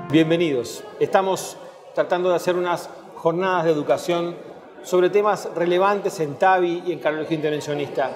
Bienvenidos. Estamos tratando de hacer unas jornadas de educación sobre temas relevantes en TAVI y en cardiología intervencionista.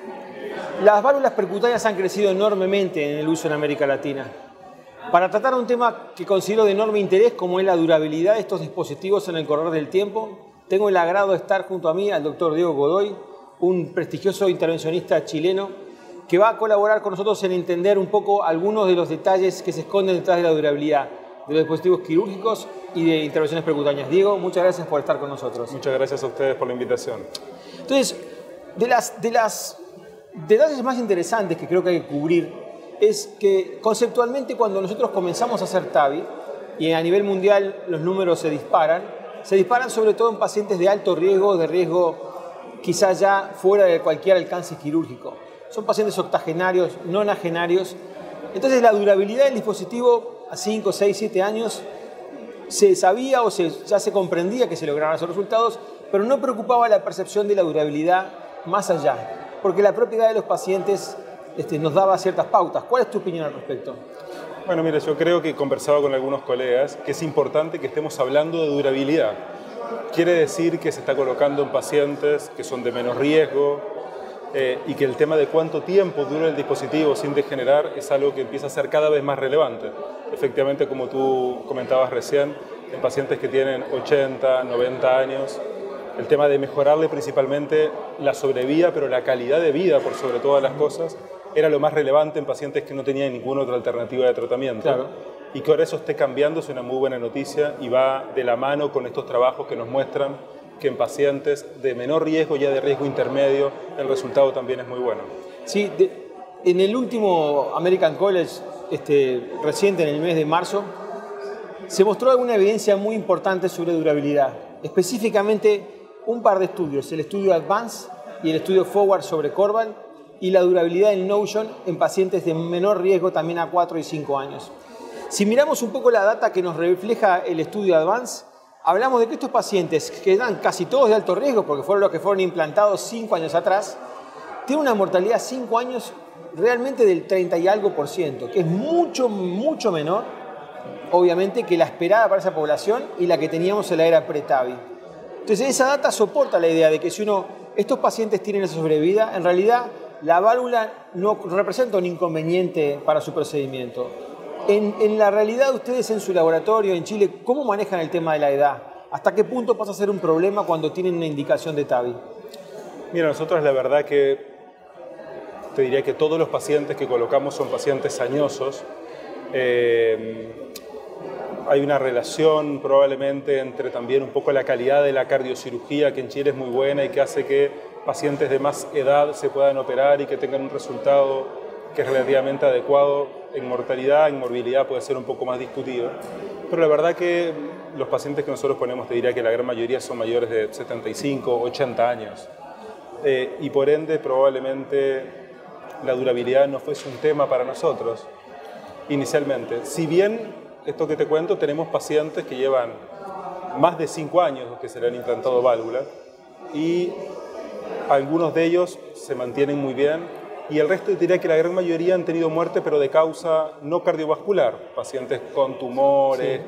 Las válvulas percutáneas han crecido enormemente en el uso en América Latina. Para tratar un tema que considero de enorme interés, como es la durabilidad de estos dispositivos en el correr del tiempo, tengo el agrado de estar junto a mí al doctor Diego Godoy, un prestigioso intervencionista chileno, que va a colaborar con nosotros en entender un poco algunos de los detalles que se esconden detrás de la durabilidad de los dispositivos quirúrgicos y de intervenciones percutáneas. Diego, muchas gracias por estar con nosotros. Muchas gracias a ustedes por la invitación. Entonces, de las detalles más interesantes que creo que hay que cubrir es que conceptualmente cuando nosotros comenzamos a hacer TAVI, y a nivel mundial los números se disparan sobre todo en pacientes de alto riesgo, de riesgo quizás ya fuera de cualquier alcance quirúrgico. Son pacientes octogenarios, nonagenarios. Entonces la durabilidad del dispositivo a 5, 6, 7 años se sabía o ya se comprendía que se lograban esos resultados, pero no preocupaba la percepción de la durabilidad más allá, porque la propiedad de los pacientes nos daba ciertas pautas. ¿Cuál es tu opinión al respecto? Bueno, mira, yo creo que he conversado con algunos colegas que es importante que estemos hablando de durabilidad. Quiere decir que se está colocando en pacientes que son de menos riesgo, y que el tema de cuánto tiempo dura el dispositivo sin degenerar es algo que empieza a ser cada vez más relevante. Efectivamente, como tú comentabas recién, en pacientes que tienen 80, 90 años, el tema de mejorarle principalmente la sobrevida, pero la calidad de vida por sobre todas las cosas, era lo más relevante en pacientes que no tenían ninguna otra alternativa de tratamiento. Claro. Y que ahora eso esté cambiando es una muy buena noticia y va de la mano con estos trabajos que nos muestran que en pacientes de menor riesgo, ya de riesgo intermedio, el resultado también es muy bueno. Sí, en el último American College reciente, en el mes de marzo, se mostró alguna evidencia muy importante sobre durabilidad. Específicamente un par de estudios, el estudio Advance y el estudio Forward sobre Corval, y la durabilidad en Notion en pacientes de menor riesgo también a 4 y 5 años. Si miramos un poco la data que nos refleja el estudio Advance, hablamos de que estos pacientes, que eran casi todos de alto riesgo, porque fueron los que fueron implantados 5 años atrás, tienen una mortalidad a 5 años realmente del 30 y algo %, que es mucho, mucho menor, obviamente, que la esperada para esa población y la que teníamos en la era pre-TAVI. Entonces, esa data soporta la idea de que si estos pacientes tienen esa sobrevida, en realidad la válvula no representa un inconveniente para su procedimiento. En la realidad, ustedes en su laboratorio en Chile, ¿cómo manejan el tema de la edad? ¿Hasta qué punto pasa a ser un problema cuando tienen una indicación de TAVI? Mira, nosotros la verdad que te diría que todos los pacientes que colocamos son pacientes añosos. Hay una relación probablemente entre también un poco la calidad de la cardiocirugía, que en Chile es muy buena y que hace que pacientes de más edad se puedan operar y que tengan un resultado que es relativamente adecuado. En mortalidad, en morbilidad puede ser un poco más discutido, pero la verdad que los pacientes que nosotros ponemos, te diría que la gran mayoría son mayores de 75, 80 años, y por ende probablemente la durabilidad no fuese un tema para nosotros inicialmente. Si bien, esto que te cuento, tenemos pacientes que llevan más de 5 años que se le han implantado válvulas y algunos de ellos se mantienen muy bien. Y el resto diría que la gran mayoría han tenido muerte, pero de causa no cardiovascular, pacientes con tumores.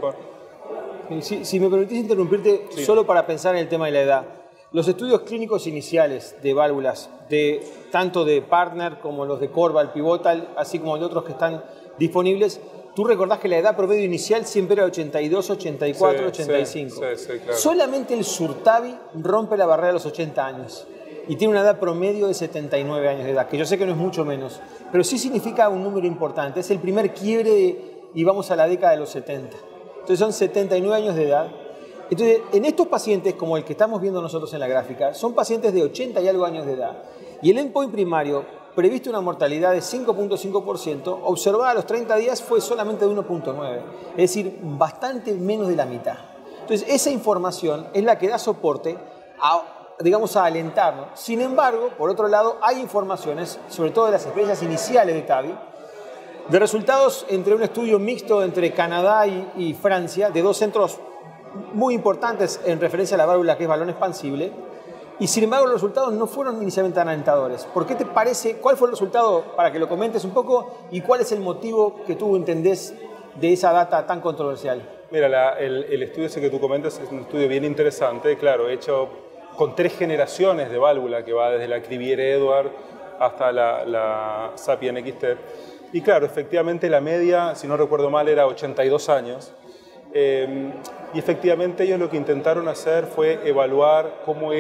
Sí. Si me permitís interrumpirte, sí, solo para pensar en el tema de la edad. Los estudios clínicos iniciales de válvulas, tanto de Partner como los de Corval, Pivotal, así como de otros que están disponibles, tú recordás que la edad promedio inicial siempre era 82, 84, 85. Sí, claro. Solamente el Surtavi rompe la barrera de los 80 años. Y tiene una edad promedio de 79 años de edad, que yo sé que no es mucho menos, pero sí significa un número importante. Es el primer quiebre y vamos a la década de los 70. Entonces son 79 años de edad. Entonces, en estos pacientes, como el que estamos viendo nosotros en la gráfica, son pacientes de 80 y algo años de edad. Y el endpoint primario, previsto una mortalidad de 5.5%, observada a los 30 días fue solamente de 1.9%. Es decir, bastante menos de la mitad. Entonces, esa información es la que da soporte a alentarnos. Sin embargo, por otro lado, hay informaciones, sobre todo de las experiencias iniciales de TAVI, de resultados entre un estudio mixto entre Canadá y Francia, de dos centros muy importantes en referencia a la válvula que es balón expansible, y sin embargo los resultados no fueron inicialmente tan alentadores. ¿Por qué te parece? ¿Cuál fue el resultado, para que lo comentes un poco, y cuál es el motivo que tú entendés de esa data tan controversial? Mira, el estudio ese que tú comentas es un estudio bien interesante, claro, hecho con 3 generaciones de válvula, que va desde la Crivier-Edwards hasta la Sapien XT. Y claro, efectivamente la media, si no recuerdo mal, era 82 años. Y efectivamente ellos lo que intentaron hacer fue evaluar cómo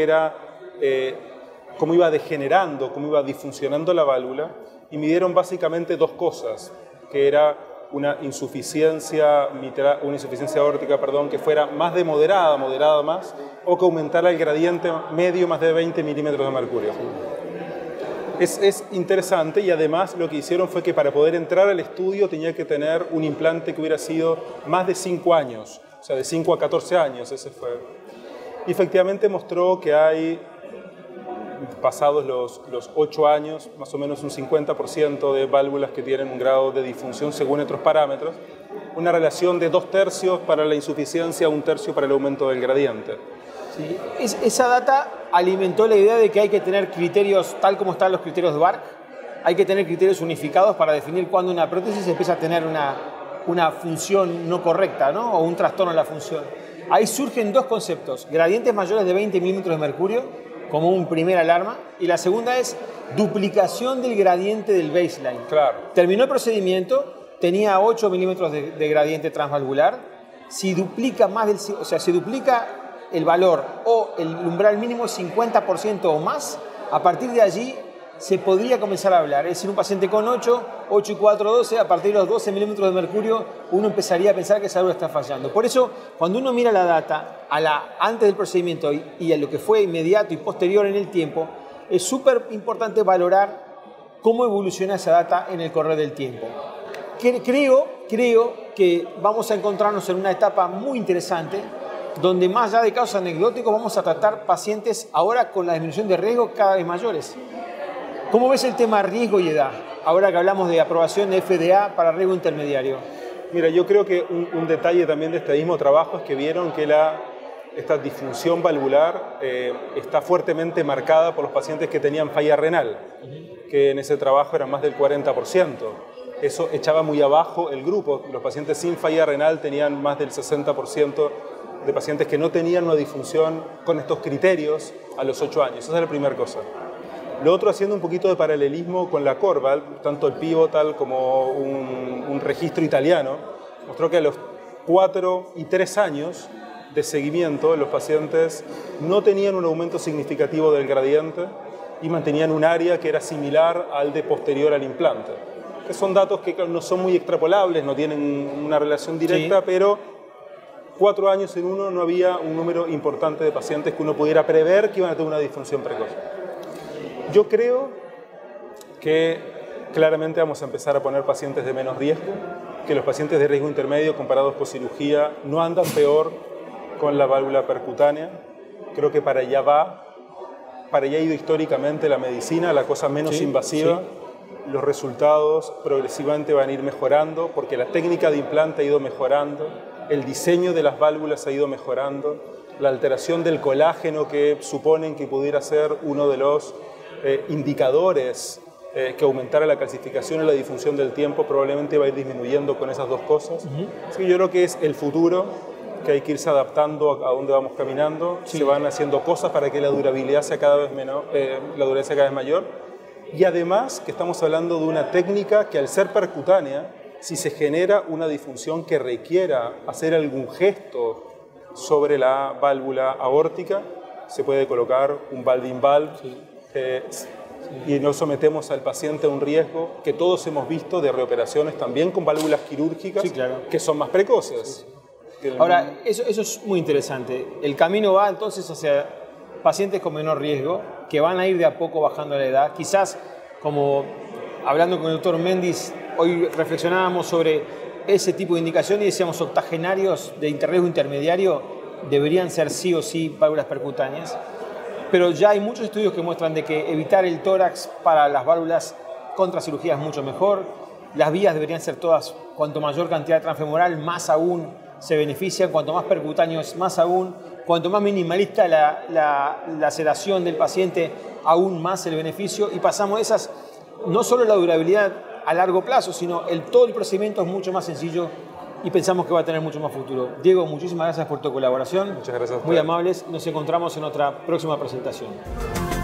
iba degenerando, cómo iba disfuncionando la válvula, y midieron básicamente 2 cosas, que era una insuficiencia aórtica, que fuera más de moderada más, o que aumentara el gradiente medio más de 20 milímetros de mercurio. Es interesante, y además lo que hicieron fue que para poder entrar al estudio tenía que tener un implante que hubiera sido más de 5 años, o sea, de 5 a 14 años, ese fue. Y efectivamente mostró que hay, pasados los 8 años, más o menos un 50% de válvulas que tienen un grado de disfunción según otros parámetros, una relación de 2/3 para la insuficiencia, 1/3 para el aumento del gradiente. Sí. Esa data alimentó la idea de que hay que tener criterios, tal como están los criterios de BARC, hay que tener criterios unificados para definir cuándo una prótesis empieza a tener una función no correcta, ¿no? O un trastorno en la función. Ahí surgen 2 conceptos: gradientes mayores de 20 milímetros de mercurio, como un primer alarma, y la segunda es duplicación del gradiente del baseline. Claro. Terminó el procedimiento, tenía 8 milímetros de gradiente transvalvular. Si duplica si duplica el valor o el umbral mínimo 50% o más, a partir de allí se podría comenzar a hablar. Es decir, un paciente con 8 y 4, 12, a partir de los 12 milímetros de mercurio, uno empezaría a pensar que esa válvula está fallando. Por eso, cuando uno mira la data antes del procedimiento y a lo que fue inmediato y posterior en el tiempo, es súper importante valorar cómo evoluciona esa data en el correr del tiempo. Creo que vamos a encontrarnos en una etapa muy interesante, donde más allá de casos anecdóticos vamos a tratar pacientes ahora con la disminución de riesgo cada vez mayores. ¿Cómo ves el tema riesgo y edad, ahora que hablamos de aprobación de FDA para riesgo intermediario? Mira, yo creo que un detalle también de este mismo trabajo es que vieron que esta disfunción valvular está fuertemente marcada por los pacientes que tenían falla renal, que en ese trabajo eran más del 40%. Eso echaba muy abajo el grupo. Los pacientes sin falla renal tenían más del 60% de pacientes que no tenían una disfunción con estos criterios a los 8 años. Esa es la primera cosa. Lo otro, haciendo un poquito de paralelismo con la Corval, tanto el Pivotal como un registro italiano, mostró que a los 4 y 3 años de seguimiento los pacientes no tenían un aumento significativo del gradiente y mantenían un área que era similar al de posterior al implante. Que son datos que no son muy extrapolables, no tienen una relación directa, sí, pero 4 años en uno no había un número importante de pacientes que uno pudiera prever que iban a tener una disfunción precoz. Yo creo que claramente vamos a empezar a poner pacientes de menos riesgo, que los pacientes de riesgo intermedio comparados con cirugía no andan peor con la válvula percutánea. Creo que para allá ha ido históricamente la medicina, la cosa menos invasiva. Sí. Los resultados progresivamente van a ir mejorando porque la técnica de implante ha ido mejorando, el diseño de las válvulas ha ido mejorando, la alteración del colágeno que suponen que pudiera ser uno de los indicadores que aumentara la calcificación y la disfunción del tiempo probablemente va a ir disminuyendo con esas 2 cosas. Así que yo creo que es el futuro, que hay que irse adaptando a dónde vamos caminando. Sí. Se van haciendo cosas para que la durabilidad sea cada vez menor, la durabilidad sea cada vez mayor. Y además que estamos hablando de una técnica que al ser percutánea, si se genera una disfunción que requiera hacer algún gesto sobre la válvula aórtica, se puede colocar un valve-in-valve. Sí. Y nos sometemos al paciente a un riesgo que todos hemos visto de reoperaciones también con válvulas quirúrgicas, sí, claro, que son más precoces. Sí. Ahora, eso es muy interesante. El camino va entonces hacia pacientes con menor riesgo, que van a ir de a poco bajando la edad. Quizás, como hablando con el doctor Méndez, hoy reflexionábamos sobre ese tipo de indicación y decíamos octogenarios de riesgo intermediario deberían ser sí o sí válvulas percutáneas. Pero ya hay muchos estudios que muestran de que evitar el tórax para las válvulas contra cirugía es mucho mejor. Las vías deberían ser todas, cuanto mayor cantidad de transfemoral, más aún se benefician. Cuanto más percutáneos, más aún. Cuanto más minimalista la sedación del paciente, aún más el beneficio. Y pasamos de esas, no solo la durabilidad a largo plazo, sino todo el procedimiento es mucho más sencillo y pensamos que va a tener mucho más futuro. Diego, muchísimas gracias por tu colaboración. Muchas gracias a Muy ustedes. amables. Nos encontramos en otra próxima presentación.